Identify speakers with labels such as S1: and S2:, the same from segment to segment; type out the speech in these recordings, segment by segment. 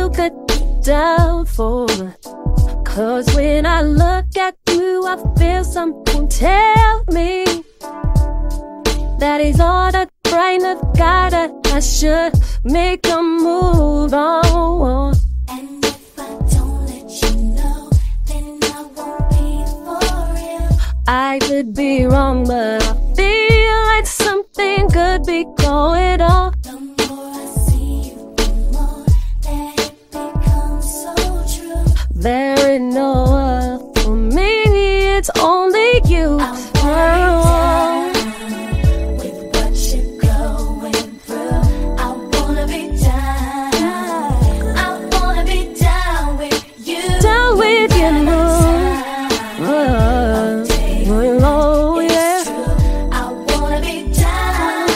S1: you could be down for. Cause when I look at you, I feel something tell me that he's all the kind of guy that I should make a move on.
S2: And if I don't let you know, then I won't be for real.
S1: I could be wrong, but I feel like something could be going on.
S2: The more I see you, the more that it becomes so true.
S1: There ain't no other for me, it's only you.
S2: I wanna be down with what you're going through. I wanna be down. I wanna be down with you.
S1: Down with you, oh yeah.
S2: I wanna be down.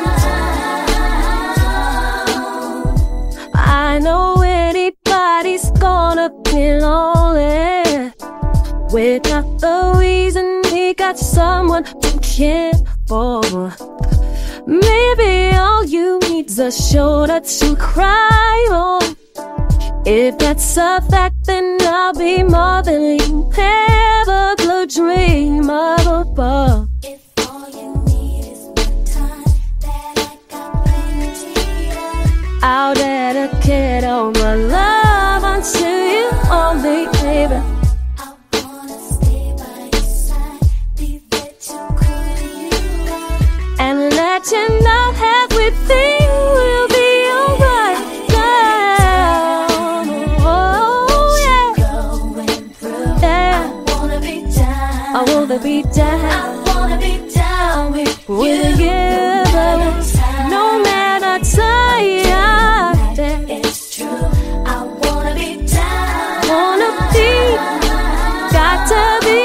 S1: I know anybody's gonna be lonely without the reason he got someone to care for. Maybe all you need's a shoulder to cry on. If that's a fact, then I'll be more than you ever could dream of.
S2: If all you need is my time, then I got plenty of.
S1: I'll dedicate all my love unto you only, baby.
S2: I wanna stay by your side, be there to cool you off.
S1: And let you know everything will be alright, girl. Oh yeah,
S2: Going through,
S1: yeah.
S2: I wanna be down.
S1: I wanna be down
S2: I wanna be down with
S1: with you, no matter time.
S2: It's true, I wanna be down.
S1: Wanna be, got to be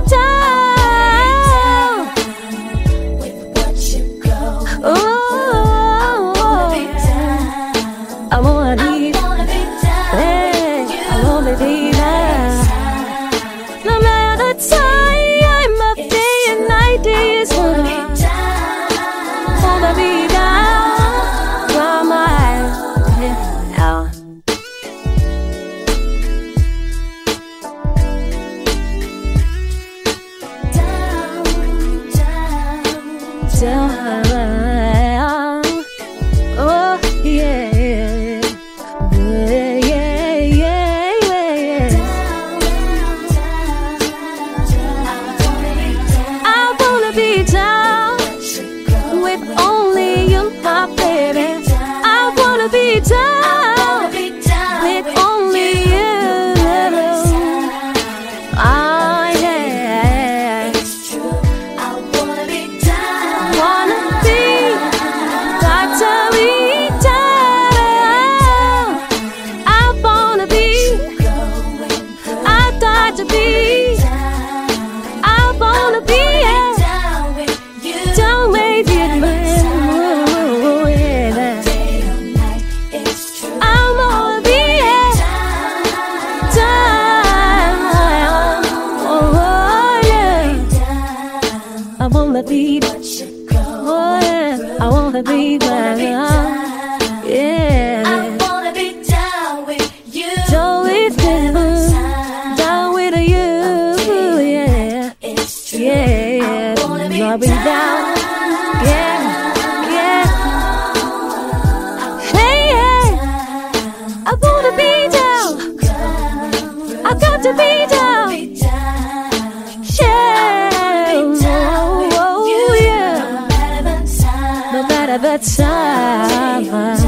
S1: down.
S2: With what you go.
S1: Oh,
S2: Be down.
S1: I wanna be,
S2: Wanna be down.
S1: hey, I wanna be down. No matter time of day and night is
S2: Wanna be
S1: gonna
S2: down.
S1: wanna be down by my head.
S2: Down.
S1: Down. Oh yeah, yeah, yeah, yeah, yeah. I wanna be down with only you, my baby. I wanna be down with only you. Ah yeah, wanna be, got to be down. I wanna be, I got to be, I wanna be down with you, man. Oh, yeah. I wanna be down. Oh yeah, I wanna be, oh yeah, I wanna be down. Yeah,
S2: Wanna be down with you.
S1: down with you, down with you. Yeah,
S2: It's true.
S1: yeah, I'll be down. Yeah, yeah. Hey, yeah, I wanna be down. I got to be down. Yeah, oh yeah. No matter the time.